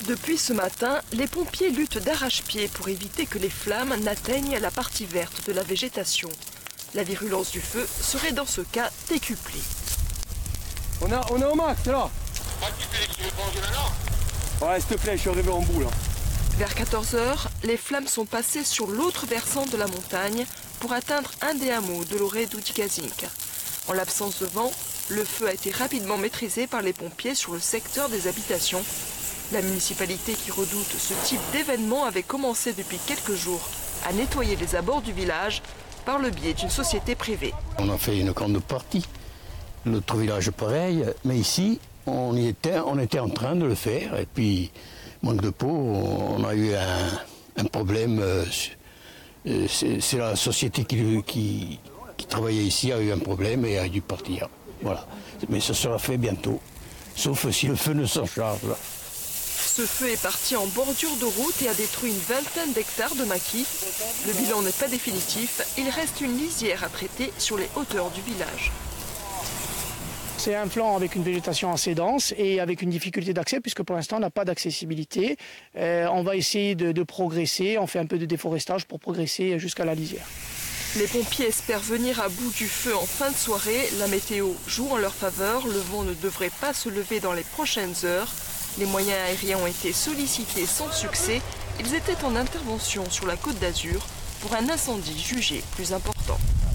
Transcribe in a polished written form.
Depuis ce matin, les pompiers luttent d'arrache-pied pour éviter que les flammes n'atteignent la partie verte de la végétation. La virulence du feu serait dans ce cas décuplée. On est au max là. Ouais, s'il te plaît, je suis arrivé en bout là. Vers 14 h, les flammes sont passées sur l'autre versant de la montagne pour atteindre un des hameaux de l'Orée d'Oudikazink. En l'absence de vent, le feu a été rapidement maîtrisé par les pompiers sur le secteur des habitations. La municipalité qui redoute ce type d'événement avait commencé depuis quelques jours à nettoyer les abords du village par le biais d'une société privée. On a fait une grande partie, l'autre village pareil, mais ici on était en train de le faire et puis manque de peau, on a eu un problème, c'est la société qui travaillait ici a eu un problème et a dû partir. Voilà. Mais ça sera fait bientôt, sauf si le feu ne s'en charge. Ce feu est parti en bordure de route et a détruit une vingtaine d'hectares de maquis. Le bilan n'est pas définitif, il reste une lisière à traiter sur les hauteurs du village. C'est un flanc avec une végétation assez dense et avec une difficulté d'accès puisque pour l'instant on n'a pas d'accessibilité. On va essayer de progresser, on fait un peu de déforestage pour progresser jusqu'à la lisière. Les pompiers espèrent venir à bout du feu en fin de soirée. La météo joue en leur faveur, le vent ne devrait pas se lever dans les prochaines heures. Les moyens aériens ont été sollicités sans succès. Ils étaient en intervention sur la Côte d'Azur pour un incendie jugé plus important.